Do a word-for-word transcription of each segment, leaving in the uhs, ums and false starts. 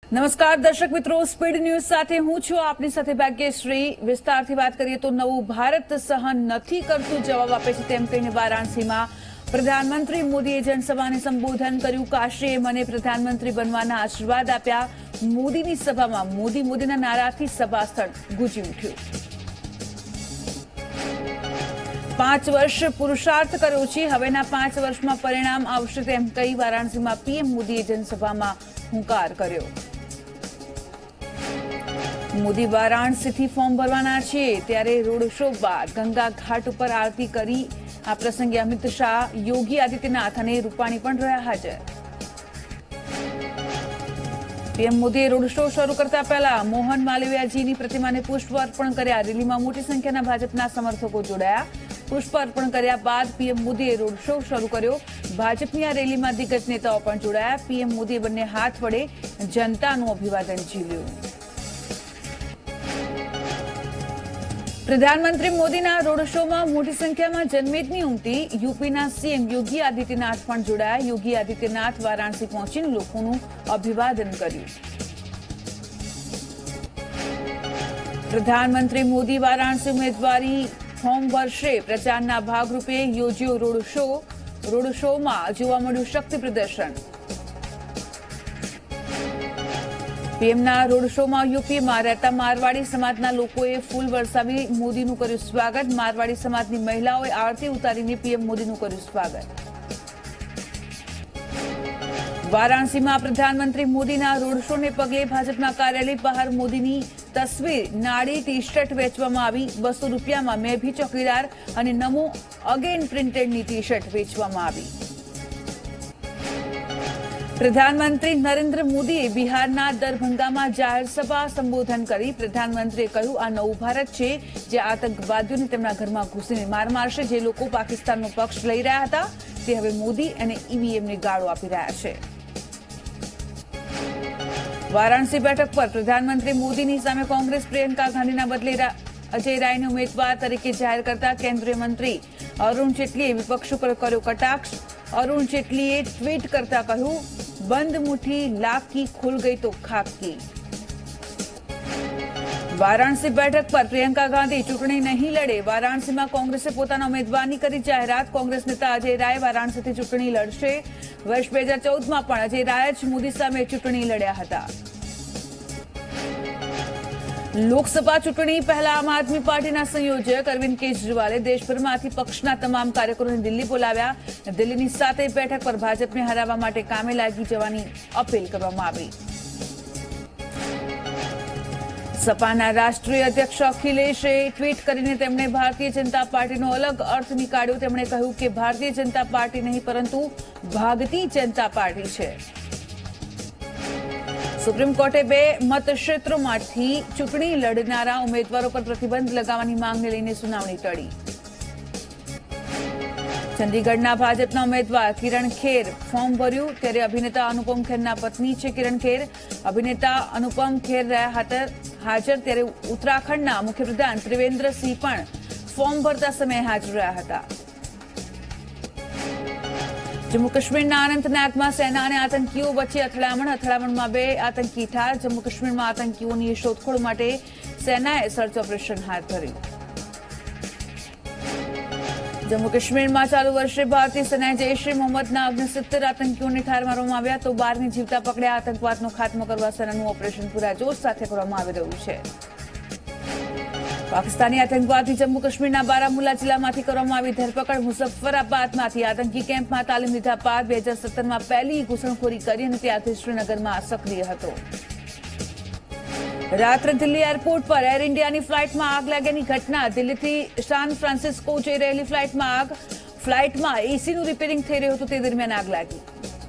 નમસ્કાર દર્શક મિત્રો, સ્પીડ ન્યૂઝ સાથે હું છું આપની સાથે ભાગ્યશ્રી। વિસ્તારથી વાત કરીએ તો નવું ભારત સહન નથી કરતું જવાબ આપે છે તેમ કહીને વારાણસીમાં પ્રધાનમંત્રી મોદીએ જનસભાને સંબોધન કર્યું। કાશીએ મને પ્રધાનમંત્રી બનવાના આશીર્વાદ આપ્યા। મોદીની સભામાં મોદી મોદીના નારાથી સભા સ્થળ ગુંજી ઉઠ્યું। પાંચ વર્ષ પુરુષાર્થ કર્યો છે, હવેના પાંચ વર્ષમાં પરિણામ આવશે તેમ કહી વારાણસીમાં પીએમ મોદીએ જનસભામાં હુંકાર કર્યો। મોદી વારાણસીથી ફોર્મ ભરવાના છે ત્યારે રોડ શો બાદ ગંગા ઘાટ ઉપર આરતી કરી। આ પ્રસંગે અમિત શાહ, યોગી આદિત્યનાથ અને રૂપાણી પણ રહ્યા હાજર। પીએમ મોદીએ રોડ શો શરૂ કરતા પહેલા મોહન માલવીયાજીની પ્રતિમાને પુષ્પ અર્પણ કર્યા। રેલીમાં મોટી સંખ્યાના ભાજપના સમર્થકો જોડાયા। પુષ્પ અર્પણ કર્યા બાદ પીએમ મોદીએ રોડ શો શરૂ કર્યો। ભાજપની આ રેલીમાં દિગ્ગજ નેતાઓ પણ જોડાયા। પીએમ મોદીએ બંને હાથ વડે જનતાનું અભિવાદન ઝીલ્યું। પ્રધાનમંત્રી મોદીના રોડ શોમાં મોટી સંખ્યામાં જનમેદની ઉમટી। યુપીના સીએમ યોગી આદિત્યનાથ પણ જોડાયા। યોગી આદિત્યનાથ વારાણસી પહોંચીને લોકોનું અભિવાદન કર્યું। પ્રધાનમંત્રી મોદી વારાણસી ઉમેદવારી ફોર્મ ભરશે। પ્રચારના ભાગરૂપે યોજ્યો રોડ શો। રોડ શોમાં જોવા મળ્યું શક્તિ પ્રદર્શન। પીએમના રોડ શોમાં યુપીમાં રહેતા મારવાડી સમાજના લોકોએ ફૂલ વરસાવી મોદીનું કર્યું સ્વાગત। મારવાડી સમાજની મહિલાઓએ આરતી ઉતારીને પીએમ મોદીનું કર્યું સ્વાગત। વારાણસીમાં પ્રધાનમંત્રી મોદીના રોડ શોને પગલે ભાજપના કાર્યાલય બહાર મોદીની તસવીર, નાડી, ટી શર્ટ વેચવામાં આવી। બસો રૂપિયામાં મેં ભી ચોકીદાર અને નમો અગેન પ્રિન્ટેડની ટી શર્ટ વેચવામાં આવી। પ્રધાનમંત્રી નરેન્દ્ર મોદીએ બિહારના દરભંગામાં જાહેર સભા સંબોધન કરી। પ્રધાનમંત્રીએ કહ્યું, આ નવું ભારત છે જે આતંકવાદીઓને તેમના ઘરમાં ઘૂસીને માર મારશે। જે લોકો પાકિસ્તાનનો પક્ષ લઈ રહ્યા હતા તે હવે મોદી અને ઈવીએમને ગાળો આપી રહ્યા છે। વારાણસી બેઠક પર પ્રધાનમંત્રી મોદીની સામે કોંગ્રેસ પ્રિયંકા ગાંધીના બદલે અજય રાયને ઉમેદવાર તરીકે જાહેર કરતા કેન્દ્રીય મંત્રી અરુણ જેટલીએ વિપક્ષ ઉપર કર્યો કટાક્ષ। અરુણ જેટલીએ ટ્વીટ કરતા કહ્યું, બંધ મુઠ્ઠી લાખ કી ખુલ ગઈ તો ખાક કી। વારાણસી બેઠક પર પ્રિયંકા ગાંધી ચૂંટણી નહીં લડે। વારાણસીમાં કોંગ્રેસે પોતાના ઉમેદવારની કરી જાહેરાત। કોંગ્રેસ નેતા અજય રાય વારાણસીથી ચૂંટણી લડશે। વર્ષ બે હજાર ચૌદમાં પણ અજય રાય જ મોદી સામે ચૂંટણી લડ્યા હતા। લોકસભા ચૂંટણી પહેલા આમ આદમી પાર્ટીના સંયોજક અરવિંદ કેજરીવાલે દેશભરમાંથી પક્ષના તમામ કાર્યકરોને દિલ્હી બોલાવ્યા। દિલ્હીની સાતે બેઠક પર ભાજપને હરાવવા માટે કામે લાગી જવાની અપીલ કરવામાં આવી। સપાના રાષ્ટ્રીય અધ્યક્ષ અખિલેશે ટ્વીટ કરીને તેમણે ભારતીય જનતા પાર્ટીનો અલગ અર્થ નીકાળ્યો। તેમણે કહ્યું કે ભારતીય જનતા પાર્ટી નહીં પરંતુ ભાગતી જનતા પાર્ટી છે। સુપ્રીમ કોર્ટે બે મતક્ષેત્રોમાંથી ચૂંટણી લડનારા ઉમેદવારો પર પ્રતિબંધ લગાવવાની માંગને લઈને સુનાવણી ટળી। ચંદીગઢના ભાજપના ઉમેદવાર કિરણ ખેર ફોર્મ ભર્યું ત્યારે અભિનેતા અનુપમ ખેરના પત્ની છે કિરણ ખેર। અભિનેતા અનુપમ ખેર રહ્યા હાજર ત્યારે ઉત્તરાખંડના મુખ્યપ્રધાન ત્રિવેન્દ્રસિંહ પણ ફોર્મ ભરતા સમયે હાજર રહ્યા હતા। જમ્મુ કાશ્મીરના અનંતનાગમાં સેના અને આતંકીઓ વચ્ચે અથડામણ। અથડામણમાં બે આતંકી ઠાર। જમ્મુ કાશ્મીરમાં આતંકીઓની શોધખોળ માટે સેનાએ સર્ચ ઓપરેશન હાથ ધર્યું। જમ્મુ કાશ્મીરમાં ચાલુ વર્ષે ભારતીય સેનાએ જૈશ એ મોહમ્મદના ઓગણસિત્તેર આતંકીઓને ઠાર મારવામાં આવ્યા તો બારને જીવતા પકડ્યા। આતંકવાદનો ખાત્મો કરવા સેનાનું ઓપરેશન પૂરા જોશ સાથે કરવામાં આવી રહ્યું છે। પાકિસ્તાની આતંકવાદી જમ્મુ કાશ્મીરના બારામુલ્લા જિલ્લામાંથી કરવામાં આવી ધરપકડ। મુઝફ્ફરાબાદમાંથી આતંકી કેમ્પમાં તાલીમ લીધા બાદ બે હજાર સત્તરમાં પહેલી ઘૂસણખોરી કરી અને ત્યારથી શ્રીનગરમાં સક્રિય હતો। રાત્રે દિલ્હી એરપોર્ટ પર એર ઇન્ડિયાની ફ્લાઇટમાં આગ લાગ્યાની ઘટના। દિલ્હીથી સાન ફ્રાન્સિસ્કો જઈ રહેલી ફ્લાઇટમાં આગ। ફ્લાઇટમાં એસીનું રિપેરિંગ થઈ રહ્યું હતું તે દરમિયાન આગ લાગી।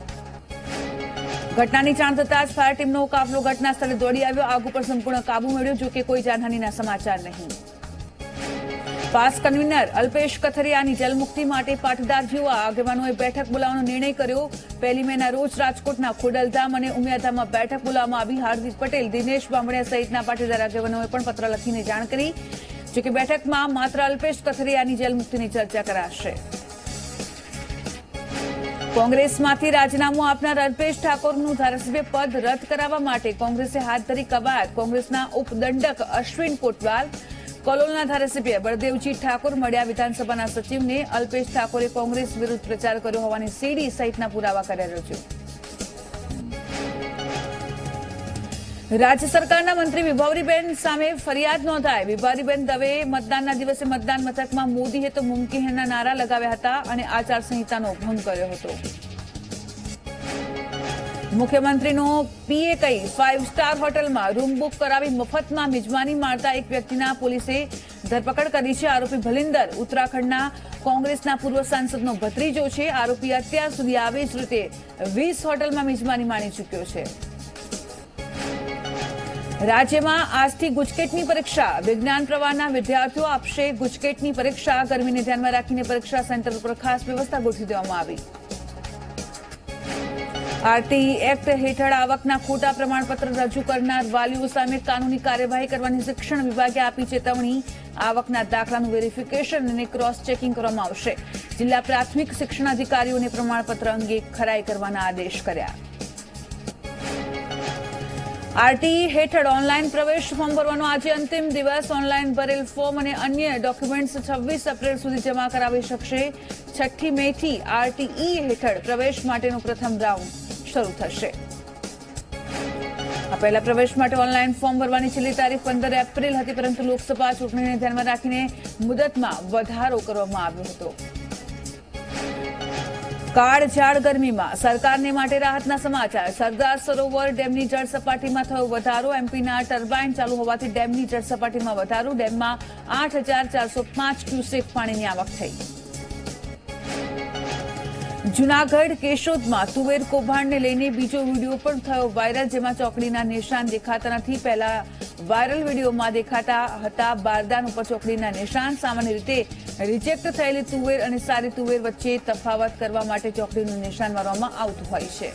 ઘટનાની જાણ થતાં જ ફાયર ટીમનો કાફલો ઘટના સ્થળે દોડી આવ્યો। આગ ઉપર સંપૂર્ણ કાબુ મેળવ્યો, જોકે કોઈ જાનહાનિના સમાચાર નહીં। પાસ કન્વીનર અલ્પેશ કથરિયાની જલમુક્તિ માટે પાટીદાર યુવા આગેવાનોએ બેઠક બોલાવવાનો નિર્ણય કર્યો। પહેલી મેના રોજ રાજકોટના ખોડલધામ અને ઉમિયાધામમાં બેઠક બોલાવવામાં આવી। હાર્દિક પટેલ, દિનેશ બામણિયા સહિતના પાટીદાર આગેવાનોએ પણ પત્ર લખીને જાણ કરી, જોકે બેઠકમાં માત્ર અલ્પેશ કથરિયાની જલમુક્તિની ચર્ચા કરાશે। કોંગ્રેસમાંથી રાજીનામું આપનાર અલ્પેશ ઠાકોરનું ધારાસભ્ય પદ રદ કરાવવા માટે કોંગ્રેસે હાથ ધરી કવાયત. કોંગ્રેસના ઉપદંડક અશ્વિન કોટવાલ, કલોલના ધારાસભ્ય બળદેવજી ઠાકોર મળ્યા વિધાનસભાના સચિવને. અલ્પેશ ઠાકોરે કોંગ્રેસ વિરુદ્ધ પ્રચાર કર્યો હોવાની સીડી સહિતના પુરાવા કર્યા રજૂ. રાજ્ય સરકારના મંત્રી વિભાવરીબેન સામે ફરિયાદ નોંધાઈ. વિભાવરીબેન દવે મતદાનના દિવસે મતદાન મથકમાં મોદી હે તો મુમકિન હૈના નારા લગાવ્યા હતા અને આચારસંહિતાનો ભંગ કર્યો હતો. મુખ્યમંત્રીનો પીએ કહી ફાઇવ સ્ટાર હોટલમાં રૂમ બુક કરાવી મફતમાં મિજબાની માણતા એક વ્યક્તિના પોલીસે ધરપકડ કરી છે. આરોપી ભલિન્દર ઉત્તરાખંડના કોંગ્રેસના પૂર્વ સાંસદનો ભત્રીજો છે. આરોપી અત્યાર સુધી આવી જ રીતે વીસ હોટલમાં મિજબાની માણી ચૂક્યો છે. રાજ્યમાં આજથી ગુજકેટની પરીક્ષા. વિજ્ઞાન પ્રવાહના વિદ્યાર્થીઓ આપશે ગુજકેટની પરીક્ષા. ગરમીને ધ્યાનમાં રાખીને પરીક્ષા સેન્ટર પર ખાસ વ્યવસ્થા ગોઠવી દેવામાં આવી. આરટીઈ એક્ટ હેઠળ આવકના ખોટા પ્રમાણપત્ર રજૂ કરનાર વાલીઓ સામે કાનૂની કાર્યવાહી કરવાની શિક્ષણ વિભાગે આપી ચેતવણી. આવકના દાખલાનું વેરિફિકેશન અને ક્રોસ ચેકિંગ કરવામાં આવશે. જિલ્લા પ્રાથમિક શિક્ષણ અધિકારીઓને પ્રમાણપત્ર અંગે ખરાઈ કરવાના આદેશ કર્યા. આરટીઈ હેઠળ ઓનલાઈન પ્રવેશ ફોર્મ ભરવાનો આજે અંતિમ દિવસ. ઓનલાઈન ભરેલ ફોર્મ અને અન્ય ડોક્યુમેન્ટ્સ છવ્વીસ એપ્રિલ સુધી જમા કરાવી શકશે. છઠ્ઠી મે થી આરટીઈ હેઠળ પ્રવેશ માટેનો પ્રથમ રાઉન્ડ શરૂ થશે. આ પહેલા પ્રવેશ માટે ઓનલાઈન ફોર્મ ભરવાની છેલ્લી તારીખ પંદર એપ્રિલ હતી, પરંતુ લોકસભા ચૂંટણીને ધ્યાનમાં રાખીને મુદતમાં વધારો કરવામાં આવ્યો હતો. કાળઝાળ ગરમીમાં સરકારને માટે રાહતના સમાચાર. સરદાર સરોવર ડેમની જળ સપાટીમાં થયો વધારો. એમપીના ટર્બાઇન ચાલુ હોવાથી ડેમની જળ સપાટીમાં વધારો. ડેમમાં આઠ હજાર ચારસો પાંચ ક્યુસેક પાણીની આવક થઈ. જૂનાગઢ કેશોદમાં તુવેર કૌભાંડને લઈને બીજો વિડીયો પણ થયો વાયરલ, જેમાં ચોકડીના નિશાન દેખાતા નથી. પહેલા વાયરલ વિડીયોમાં દેખાતા હતા બારદાન ઉપર ચોકડીના નિશાન. સામાન્ય રીતે રિજેક્ટ થયેલી તુવેર અને સારી તુવેર વચ્ચે તફાવત કરવા માટે ચોકડીનું નિશાન મારવામાં આવતું હોય છે.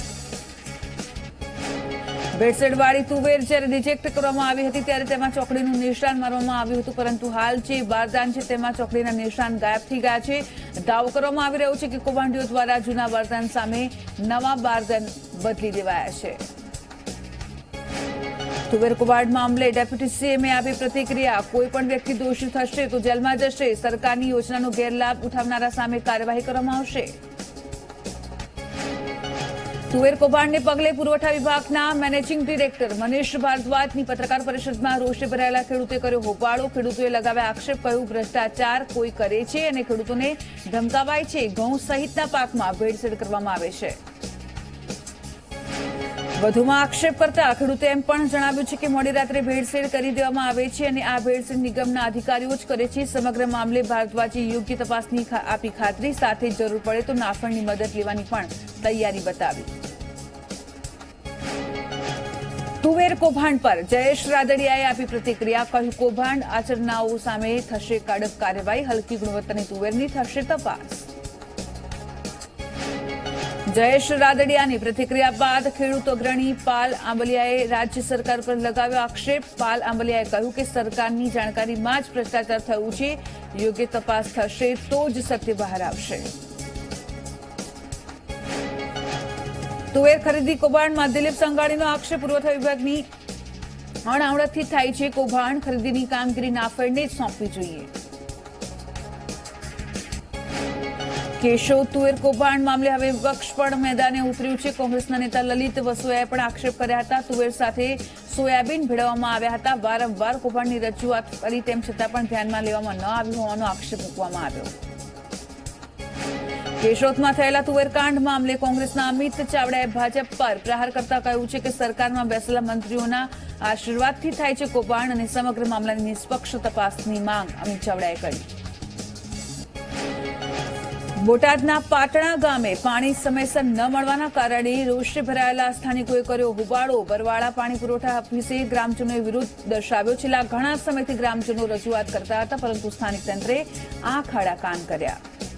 ભેળસેળવાળી તુવેર જ્યારે રિજેક્ટ કરવામાં આવી હતી ત્યારે તેમાં ચોકડીનું નિશાન મારવામાં આવ્યું હતું, પરંતુ હાલ જે બારદાન છે તેમાં ચોકડીના નિશાન ગાયબ થઈ ગયા છે. દાવો કરવામાં આવી રહ્યો છે કે કૌભાંડીઓ દ્વારા જૂના બારદાન સામે નવા બારદાન બદલી દેવાયા છે. તુવેર કૌભાંડ મામલે ડેપ્યુટી સીએમએ આપી પ્રતિક્રિયા. કોઈ પણ વ્યક્તિ દોષી થશે તો જેલમાં જશે. સરકારની યોજનાનો ગેરલાભ ઉઠાવનારા સામે કાર્યવાહી કરવામાં આવશે. તુવેર કૌભાંડને પગલે પુરવઠા વિભાગના મેનેજિંગ ડિરેક્ટર મનીષ ભારદ્વાજની પત્રકાર પરિષદમાં રોષે ભરાયેલા ખેડૂતે કર્યો હોબાળો. ખેડૂતોએ લગાવ્યા આક્ષેપ, કહ્યું ભ્રષ્ટાચાર કોઈ કરે છે અને ખેડૂતોને ધમકાવાય છે. ઘઉં સહિતના પાકમાં ભેળસેળ કરવામાં આવે છે. વધુમાં આક્ષેપ કરતા ખેડૂતે એમ પણ જણાવ્યું છે કે મોડી રાત્રે ભેળસેળ કરી દેવામાં આવે છે અને આ ભેળસેળ નિગમના અધિકારીઓ જ કરે છે. સમગ્ર મામલે ભારદ્વાજે યોગ્ય તપાસની આપી ખાતરી, સાથે જરૂર પડે તો નાફણની મદદ લેવાની પણ તૈયારી બતાવી. તુવેર કૌભાંડ પર જયેશ રાદડિયાએ આપી પ્રતિક્રિયા. કહ્યું કૌભાંડ આચરનારાઓ સામે થશે કડક કાર્યવાહી. હલકી ગુણવત્તાની તુવેરની થશે તપાસ. જયેશ રાદડિયાની પ્રતિક્રિયા બાદ ખેડૂત અગ્રણી પાલ આંબલિયાએ રાજ્ય સરકાર પર લગાવ્યો આક્ષેપ. પાલ આંબલિયાએ કહ્યું કે સરકારની જાણકારીમાં જ ભ્રષ્ટાચાર થયું છે. યોગ્ય તપાસ થશે તો જ સત્ય બહાર આવશે. તુવેર ખરીદી કૌભાંડમાં દિલીપ સંઘાણીનો આક્ષેપ. પુરવઠા વિભાગની અણઆવડતથી થાય છે કૌભાંડ. ખરીદીની કામગીરી નાફેડને જ સોંપવી જોઈએ. કેશોદ તુવેર કૌભાંડ મામલે હવે વિપક્ષ પણ મેદાને ઉતર્યું છે. કોંગ્રેસના નેતા લલિત વસોયાએ પણ આક્ષેપ કર્યા હતા. તુવેર સાથે સોયાબીન ભેળવવામાં આવ્યા હતા. વારંવાર કૌભાંડની રજૂઆત કરી તેમ છતાં પણ ધ્યાનમાં લેવામાં ન આવ્યું હોવાનો આક્ષેપ મૂકવામાં આવ્યો. કેશોદમાં થયેલા તુવેરકાંડ મામલે કોંગ્રેસના અમિત ચાવડાએ ભાજપ પર પ્રહાર કરતા કહ્યું છે કે સરકારમાં બેસેલા મંત્રીઓના આશીર્વાદથી થાય છે કૌભાંડ અને સમગ્ર મામલાની નિષ્પક્ષ તપાસની માંગ અમિત ચાવડાએ કરી. બોટાદના પાટણા ગામે પાણી સમયસર ન મળવાના કારણે રોષે ભરાયેલા સ્થાનિકોએ કર્યો હોબાળો. બરવાળા પાણી પુરવઠા ઓફિસે ગ્રામજનોએ વિરોધ દર્શાવ્યો. છેલ્લા ઘણા સમયથી ગ્રામજનો રજૂઆત કરતા હતા, પરંતુ સ્થાનિક તંત્રે આંખ આડા કાન કર્યા.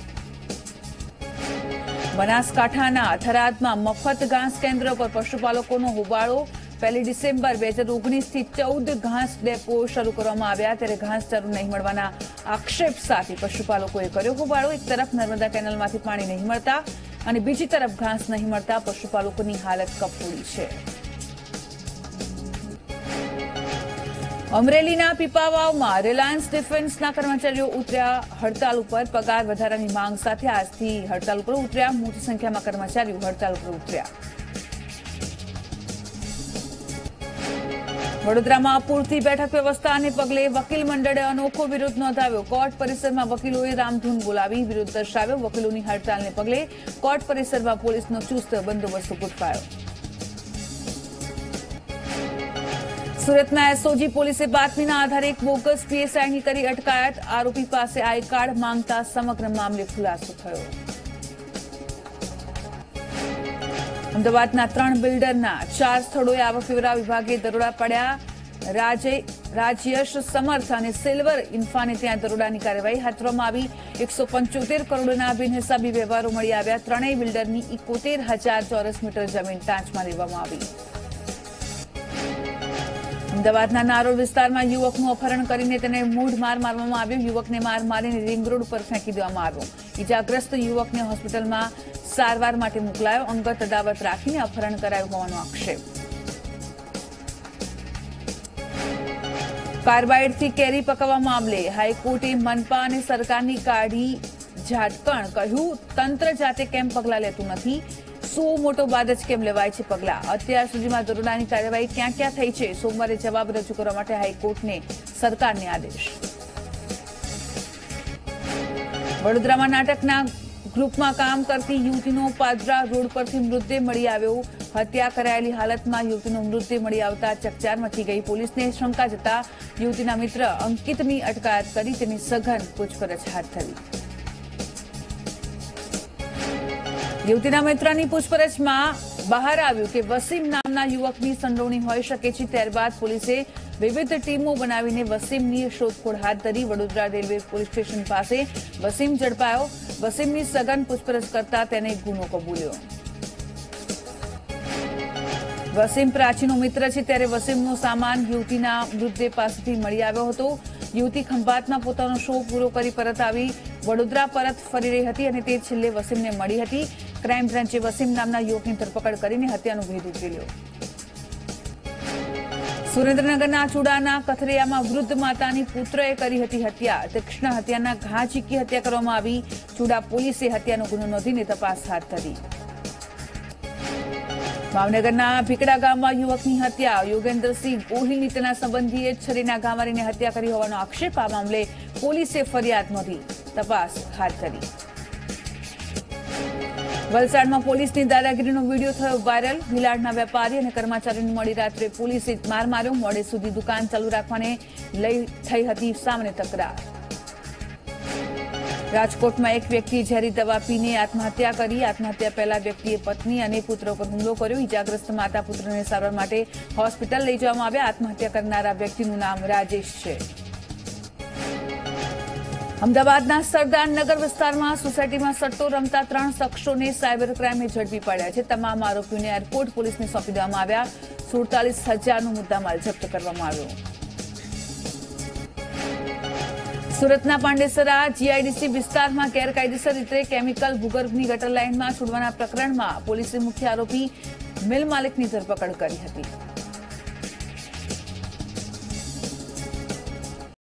બનાસકાંઠાના થરાદમાં મફત ઘાસ કેન્દ્ર પર પશુપાલકોનો હોબાળો. પહેલી ડિસેમ્બર બે હજાર ઓગણીસ થી ચૌદ ઘાસ ડેપો શરૂ કરવામાં આવ્યા, ત્યારે ઘાસચારો નહીં મળવાના આક્ષેપ સાથે પશુપાલકોએ કર્યો હોબાળો. એક તરફ નર્મદા કેનાલમાંથી પાણી નહીં મળતા અને બીજી તરફ ઘાસ નહીં મળતા પશુપાલકોની હાલત કફોડી છે. અમરેલીના પીપાવાવમાં રિલાયન્સ ડિફેન્સના કર્મચારીઓ ઉતર્યા હડતાલ ઉપર. પગાર વધારાની માંગ સાથે આજથી હડતાલ ઉપર ઉતર્યા. મોટી સંખ્યામાં કર્મચારીઓ હડતાલ ઉપર ઉતર્યા. વડોદરામાં પૂરતી બેઠક વ્યવસ્થાને પગલે વકીલ મંડળે અનોખો વિરોધ નોંધાવ્યો. કોર્ટ પરિસરમાં વકીલોએ રામધૂન બોલાવી વિરોધ દર્શાવ્યો. વકીલોની હડતાલને પગલે કોર્ટ પરિસરમાં પોલીસનો ચુસ્ત બંદોબસ્ત ગોઠવાયો. સુરતના એસઓજી પોલીસે બાતમીના આધારે એક બોગસ પીએસઆઈની કરી અટકાયત. આરોપી પાસે આઈ કાર્ડ માંગતા સમગ્ર મામલે ખુલાસો થયો. અમદાવાદના ત્રણ બિલ્ડરના ચાર સ્થળોએ આવકવેરા વિભાગે દરોડા પાડ્યા. રાજયશ સમર્થ અને સિલ્વર ઇન્ફાને ત્યાં દરોડાની કાર્યવાહી હાથ ધરવામાં આવી. એકસો પંચોતેર કરોડના બિનહિસાબી વ્યવહારો મળી આવ્યા. ત્રણેય બિલ્ડરની ઇકોતેર હજાર ચોરસ મીટર જમીન ટાંચમાં લેવામાં આવી. અમદાવાદના નારોલ વિસ્તારમાં યુવકનું અપહરણ કરીને તેને મૂઢ માર મારવામાં આવ્યો. યુવકને માર મારીને રિંગ રોડ પર ફેંકી દેવામાં આવ્યો. ઇજાગ્રસ્ત યુવકને હોસ્પિટલમાં સારવાર માટે મોકલાયો. અંગત અદાવત રાખીને અપહરણ કરાયું હોવાનો આક્ષેપ. કાર્બાઇડથી કેરી પકવવા મામલે હાઈકોર્ટે મનપા અને સરકારની કાઢી ઝાટકણ. કહ્યું તંત્ર જાતે કેમ પગલાં લેતું નથી, શું મોટો બાદ જ કેમ લેવાય છે પગલાં. અત્યાર સુધીમાં દરોડાની કાર્યવાહી ક્યાં ક્યાં થઈ છે, સોમવારે જવાબ રજૂ કરવા માટે હાઈકોર્ટને સરકારને આદેશ. વડોદરામાં નાટકના ગ્રુપમાં કામ કરતી યુવતીનો પાદરા રોડ પરથી મૃતદેહ મળી આવ્યો. હત્યા કરાયેલી હાલતમાં યુવતીનો મૃતદેહ મળી આવતા ચકચાર મચી ગઈ. પોલીસને શંકા જતા યુવતીના મિત્ર અંકિતની અટકાયત કરી તેની સઘન પૂછપરછ હાથ ધરી. યુવતીના મિત્રની પૂછપરછમાં બહાર આવ્યું કે વસીમ નામના યુવકની સંડોવણી હોઈ શકે છે. ત્યારબાદ પોલીસે વિવિધ ટીમો બનાવીને વસીમની શોધખોળ હાથ ધરી. વડોદરા રેલવે પોલીસ સ્ટેશન પાસે વસીમ ઝડપાયો. વસીમની સઘન પૂછપરછ કરતા તેને ગુનો કબૂલ્યો. વસીમ પ્રાચીનો મિત્ર છે, ત્યારે વસીમનો સામાન યુવતીના મૃતદેહ પાસેથી મળી આવ્યો હતો. યુવતી ખંભાતમાં પોતાનો શો પૂરો કરી પરત આવી વડોદરા પરત ફરી રહી હતી અને તે છેલ્લે વસીમને મળી હતી. ક્રાઇમ બ્રાન્ચે વસીમ નામના યુવકની ધરપકડ કરીને હત્યાનો ભેદ ઉકેલ્યો. સુરેન્દ્રનગરના ચુડાના કથરિયામાં વૃદ્ધ માતાની પુત્રએ કરી હતી હત્યા. તીક્ષ્ણ હત્યાના ઘા ઝીકી હત્યા કરવામાં આવી. ચુડા પોલીસે હત્યાનો ગુનો નોંધીને તપાસ હાથ ધરી. ભાવનગરના ભીકડા ગામમાં યુવકની હત્યા. યોગેન્દ્રસિંહ ગોહિલની તેના સંબંધીએ છરીના ઘા મારીને હત્યા કરી હોવાનો આક્ષેપ. આ મામલે પોલીસે ફરિયાદ નોંધી તપાસ હાથ ધરી. વલસાડમાં પોલીસની દાદાગીરીનો વિડીયો થયો વાયરલ. ભીલાડના વેપારી અને કર્મચારીને મળી રાત્રે પોલીસે માર માર્યો. મોડે સુધી દુકાન ચાલુ રાખવાને લઈ થઈ હતી સામાન્ય તકરાર. રાજકોટમાં એક વ્યક્તિએ ઝેરી દવા પીને આત્મહત્યા કરી. આત્મહત્યા પહેલા વ્યક્તિએ પત્ની અને પુત્ર પર હુમલો કર્યો. ઇજાગ્રસ્ત માતા પુત્રને સારવાર માટે હોસ્પિટલ લઈ જવામાં આવ્યા. આત્મહત્યા કરનારા વ્યક્તિનું નામ રાજેશ છે. અમદાવાદના સરદારનગર વિસ્તારમાં સોસાયટીમાં સટ્ટો રમતા ત્રણ શખ્સોને સાયબર ક્રાઇમે ઝડપી પાડ્યા છે. તમામ આરોપીઓને એરપોર્ટ પોલીસને સોંપી દેવામાં આવ્યા. સુડતાલીસ હજારનો મુદ્દામાલ જપ્ત કરવામાં આવ્યો. સુરતના પાંડેસરા જીઆઈડીસી વિસ્તારમાં ગેરકાયદેસર રીતે કેમિકલ ભૂગર્ભની ગટર લાઇનમાં છોડવાના પ્રકરણમાં પોલીસે મુખ્ય આરોપી મિલ માલિકની ધરપકડ કરી હતી.